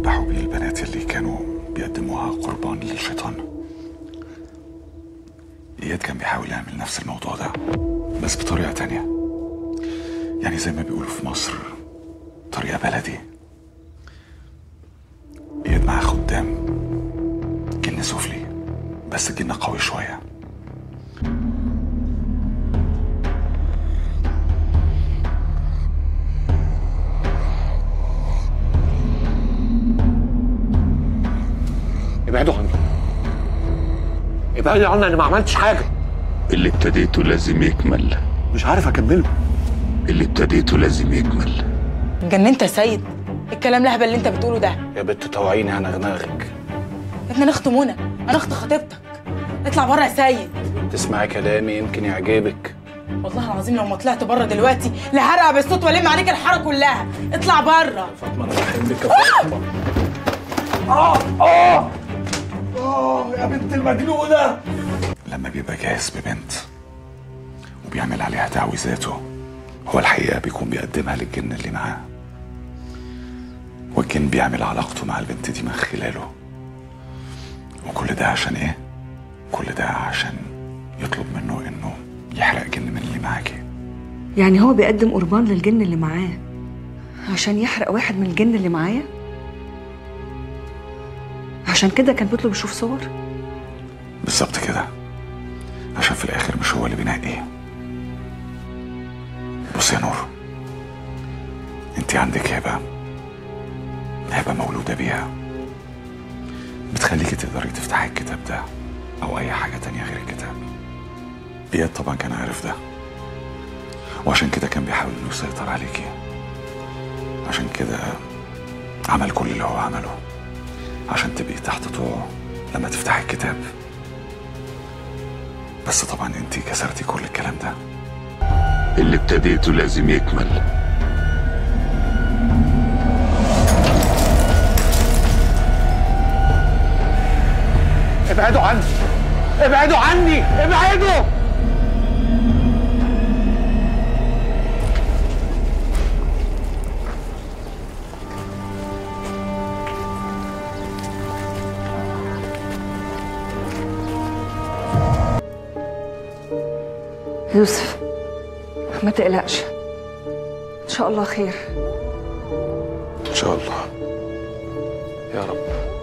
يذبحوا بيه البنات اللي كانوا بيقدموها قربان للشيطان. اياد كان بيحاول يعمل نفس الموضوع ده بس بطريقة تانية، يعني زي ما بيقولوا في مصر طريقة بلدي. اياد معاه خدام جن سفلي بس الجن قوي شوية. ابعدوا عني، ابعدوا عني، انا ما عملتش حاجه. اللي ابتديته لازم يكمل. مش عارف اكمله. اللي ابتديته لازم يكمل. اتجننت يا سيد؟ الكلام الهبل اللي انت بتقوله ده. يا بنت توعيني عن دماغك. يا ابني انا اخت منى، انا اخت خطيبتك. اطلع بره يا سيد. تسمعي كلامي يمكن يعجبك. والله العظيم لو ما طلعت بره دلوقتي لهرقع بالصوت والم عليك الحاره كلها. اطلع بره. فاطمه انا بحبك يا فاطمه. اه يا بنت المجنونه. لما بيبقى جاهز ببنت وبيعمل عليها تعويذاته، هو الحقيقة بيكون بيقدمها للجن اللي معاه، والجن بيعمل علاقته مع البنت دي من خلاله. وكل ده عشان ايه؟ كل ده عشان يطلب منه انه يحرق جن من اللي معاكي. يعني هو بيقدم قربان للجن اللي معاه عشان يحرق واحد من الجن اللي معايا؟ عشان كده كان بيطلب يشوف صور؟ بالظبط كده، عشان في الاخر مش هو اللي بينقي. بص يا نور، انت عندك هبة مولودة بيها بتخليكي تقدري تفتحي الكتاب ده او اي حاجة تانية غير الكتاب. اياد طبعا كان عارف ده، وعشان كده كان بيحاول انه يسيطر عليكي. عشان كده عمل كل اللي هو عمله عشان تبقي تحت طوعه لما تفتحي الكتاب. بس طبعا انت كسرتي كل الكلام ده. اللي ابتديته لازم يكمل. ابعدوا عني، ابعدوا عني، ابعدوا. يوسف ما تقلقش، ان شاء الله خير. ان شاء الله يا رب.